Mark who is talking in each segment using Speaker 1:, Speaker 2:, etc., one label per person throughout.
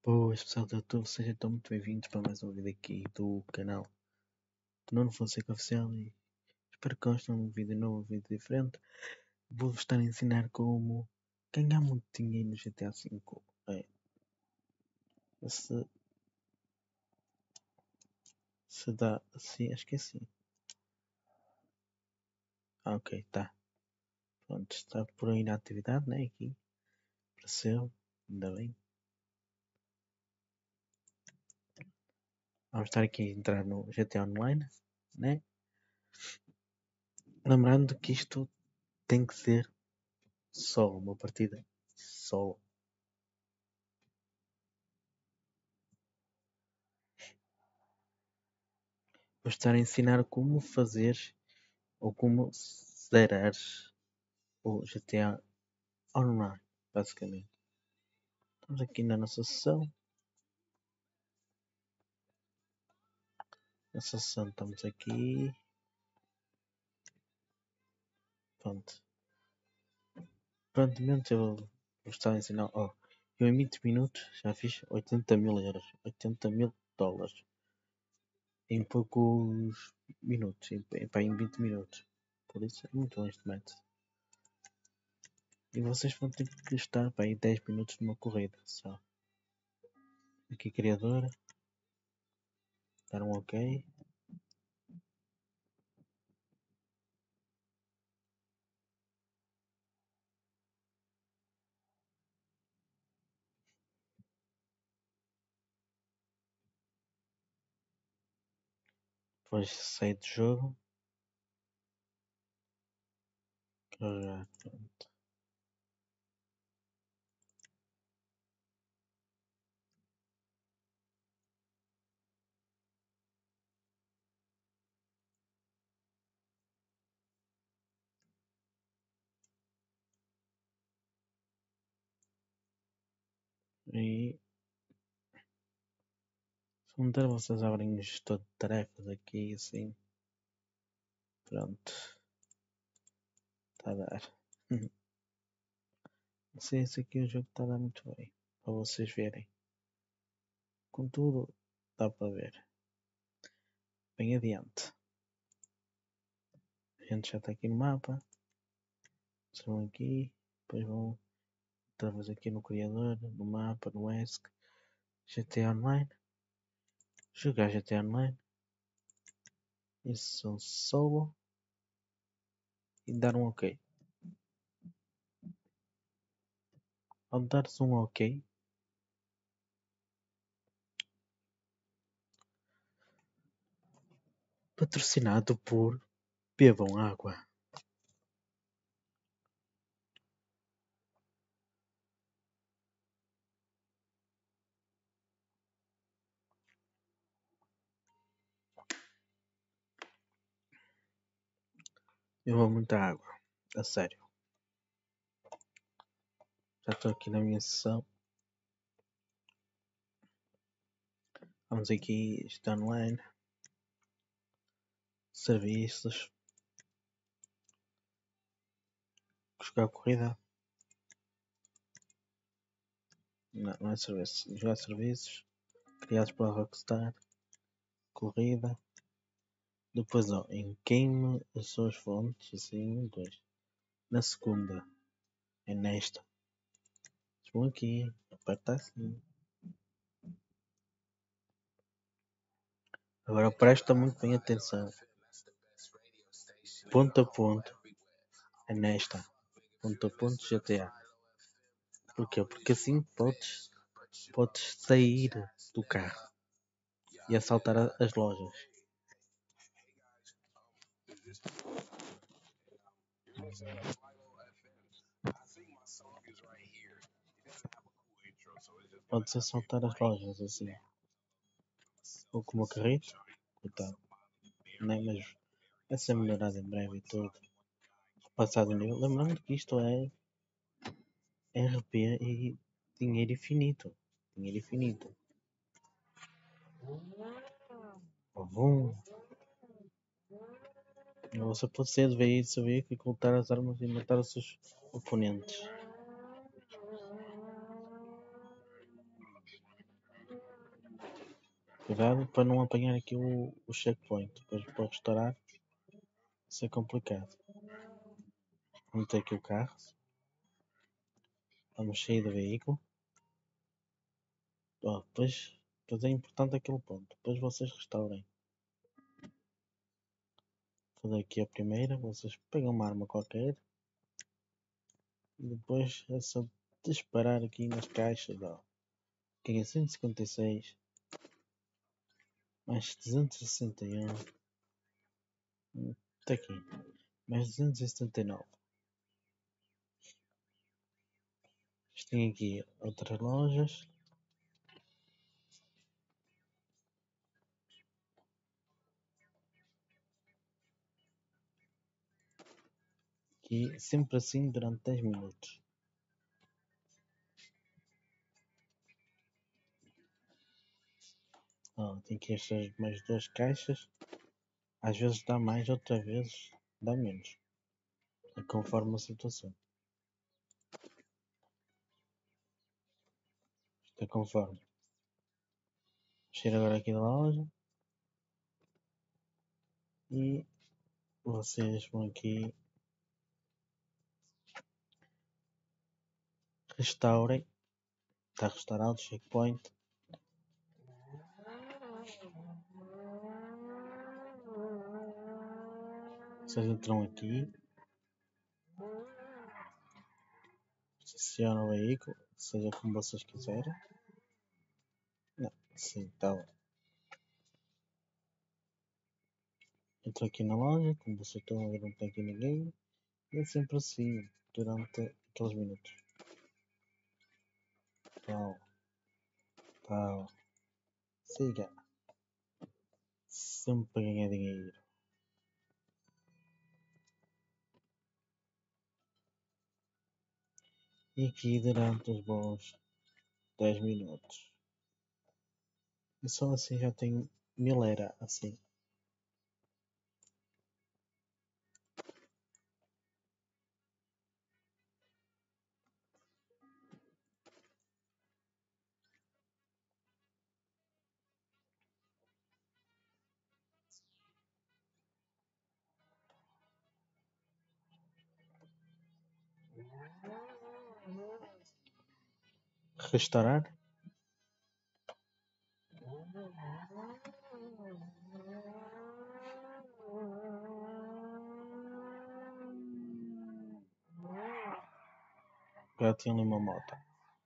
Speaker 1: Boas pessoal do YouTube, sejam então muito bem-vindos para mais um vídeo aqui do canal do Nuno Fonseca Oficial e espero que gostem de um vídeo novo, um vídeo diferente. Vou-vos estar a ensinar como ganhar muito dinheiro no GTA V. Se, se dá assim, acho que é assim. Ok, tá. Pronto, está por aí na atividade, né? Aqui, apareceu, ainda bem. Vamos estar aqui a entrar no GTA Online, né? Lembrando que isto tem que ser só uma partida só. Vou estar a ensinar como fazer ou como zerar o GTA Online, basicamente. Estamos aqui na nossa sessão. Nessa sessão estamos aqui. Pronto. Prontamente eu vou estar a ensinar. Eu em 20 minutos já fiz 80 mil euros. 80 mil dólares. Em poucos minutos. Em 20 minutos. Por isso é muito bom este método. E vocês vão ter que estar para aí 10 minutos numa corrida só. Aqui criador. Dar um ok. Depois sair do jogo. Carregar. Pronto. E se um der vocês abrem o gestor de tarefas aqui assim. Pronto. Está a dar. Não sei se aqui o jogo está a dar muito bem. Para vocês verem. Contudo, dá para ver. Bem adiante. A gente já está aqui no mapa. Vocês vão aqui. Depois vão outra vez aqui no criador. No mapa, no ESC. GTA Online. Jogar GTA Online. Isso são solo. E dar um ok. Ao dar-se um ok. Patrocinado por Bebam Água. Eu amo muita água. A sério. Já estou aqui na minha sessão. Vamos aqui, está online. Serviços. Jogar corrida. Não, não é serviços. Jogar serviços. Criados pela Rockstar. Corrida. Depois, em queime as suas fontes. Assim, dois. Na segunda. É nesta. Vão aqui. Aperta assim. Agora presta muito bem atenção. Ponto a ponto. É nesta. Ponto a ponto GTA. Porquê? Porque assim podes sair do carro e assaltar as lojas. Podes assaltar as lojas assim. Ou com o meu carrito. Coitado. Não é? Mas vai ser melhorado em breve e tudo. Passado o nível. Lembrando que isto é RP e dinheiro infinito. Dinheiro infinito. Bom. Você pode ser de ver isso, saber que ocultar as armas e matar os seus oponentes. Cuidado para não apanhar aqui o checkpoint. Depois para restaurar, isso é complicado. Vamos ter aqui o carro. Vamos sair do veículo. Depois é importante aquele ponto. Depois vocês restaurem. Vou fazer aqui a primeira. Vocês pegam uma arma qualquer. E depois é só disparar aqui nas caixas. Ó. Aqui é 156. Mais 261. Está aqui. Mais 279. Tem aqui outras lojas. Aqui sempre assim durante 10 minutos. Ó, tem aqui estas mais duas caixas. Às vezes dá mais, outras vezes dá menos. É conforme a situação. Isto é conforme. Cheiro agora aqui da loja. E vocês vão aqui. Restaurem. Está restaurado o checkpoint. Vocês entram aqui. Estacionam o veículo. Seja como vocês quiserem. Não, sim, tá bom. Entro aqui na loja. Como vocês estão a ver, não tem aqui ninguém. E é sempre assim. Durante aqueles minutos. Tal. Tal. Siga. Sempre para ganhar dinheiro. E aqui durante os bons 10 minutos. E só assim já tenho 1000 era assim. Restaurar. Agora tinha ali uma moto.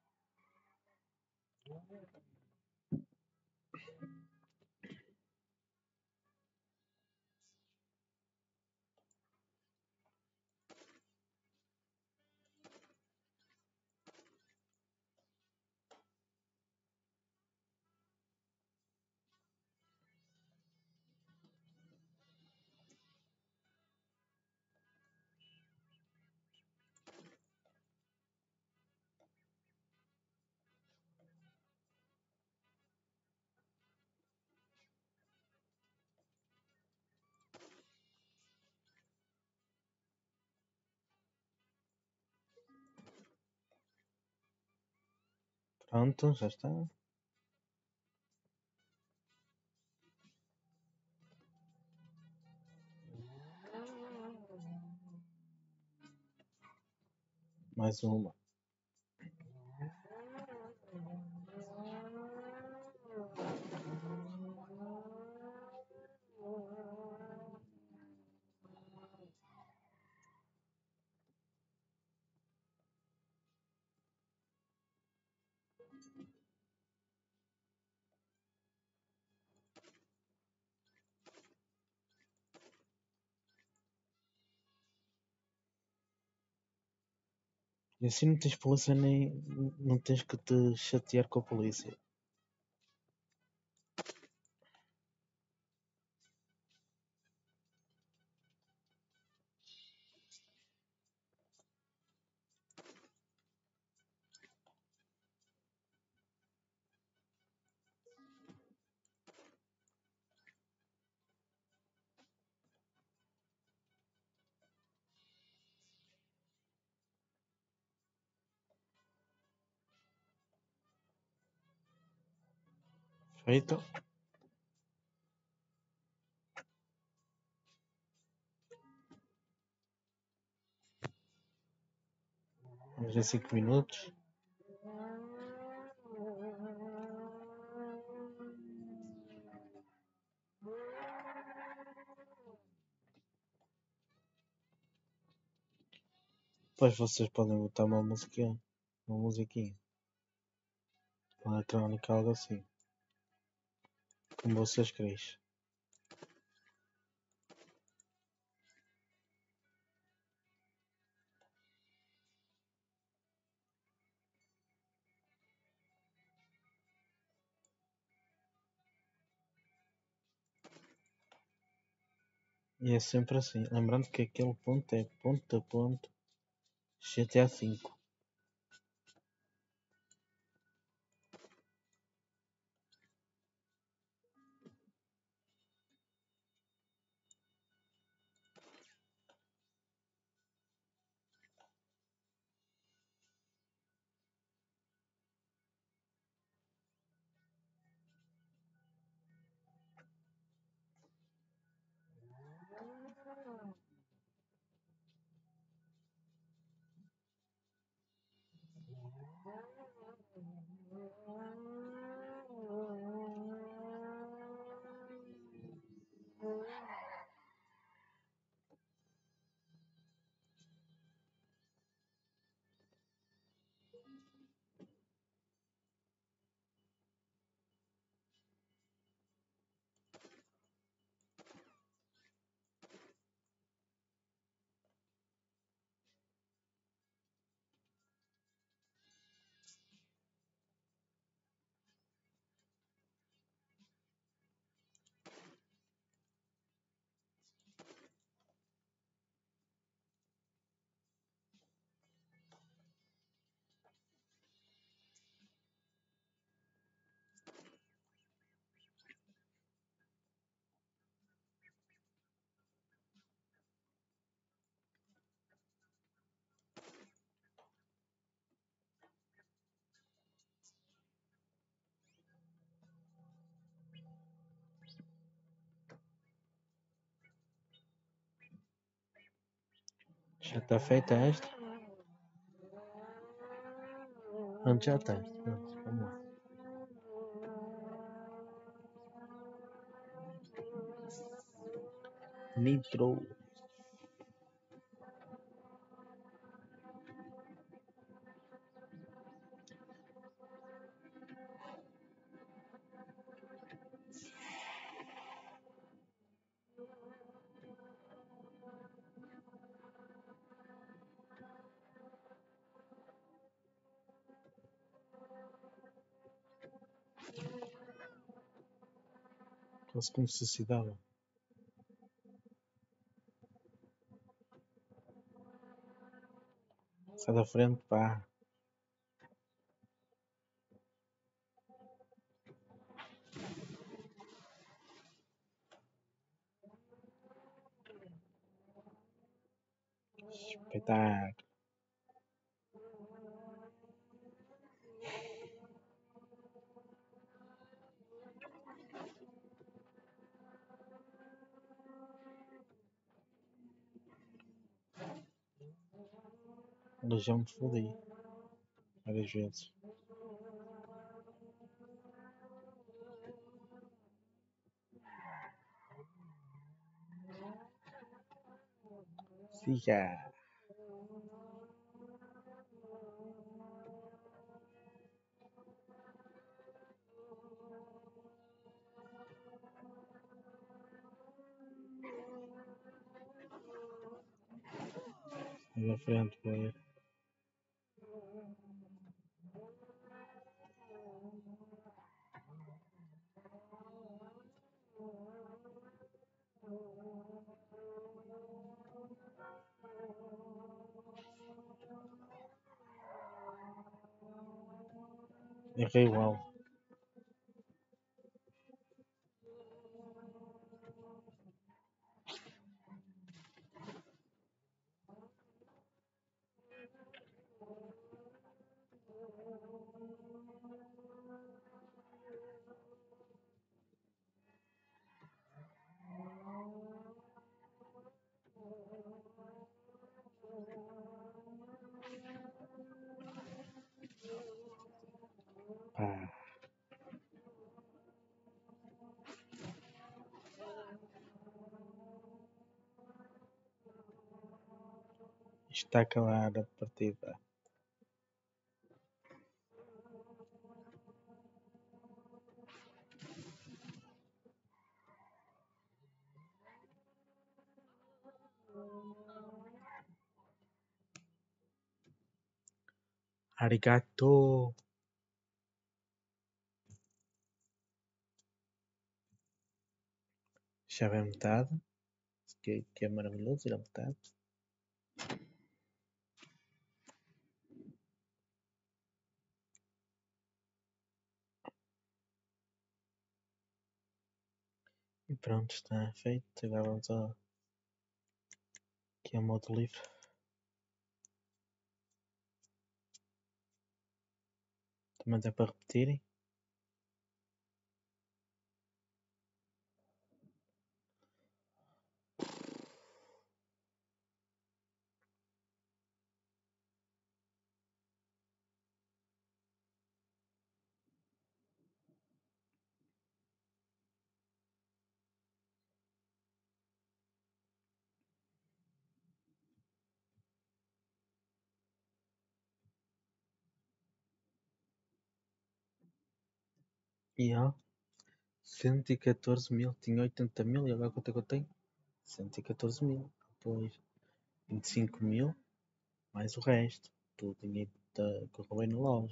Speaker 1: Pronto, já está. Mais uma. E assim não tens polícia nem. Não tens que te chatear com a polícia. Feito. Já 5 minutos. Depois vocês podem botar uma musiquinha. Uma musiquinha. Uma eletrónica, algo assim. Como vocês querem. E é sempre assim. Lembrando que aquele ponto é ponto a ponto GTA V. Já está feita esta? Pronto, já está. Pronto, vamos lá. Nitro. Quase como se cidade. Sai da frente, pá. Espetáculo. Eu já me fodi. Várias vezes. Siga. Sai da frente, pá. Errei igual. Pá, está a acabar a partida. Arigato. Já vai metade. Que é maravilhoso ir a metade. E pronto, está feito. Agora vamos aqui ao modo livre. Também dá para repetirem. E ó, 114 mil. Tinha 80 mil e agora quanto é que eu tenho? 114 mil. Depois 25 mil. Mais o resto. Do dinheiro que eu roubei na loja.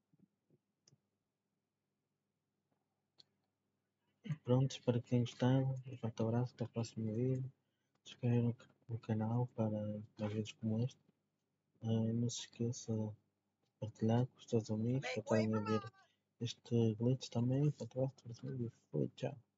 Speaker 1: Pronto, espero que tenham gostado. Um forte abraço. Até o próximo vídeo. Inscrevam no canal para mais vídeos como este. Não se esqueça de partilhar com os teus amigos para estarem a ver este glitch também. Forte abraço. Até o próximo vídeo. Foi, tchau.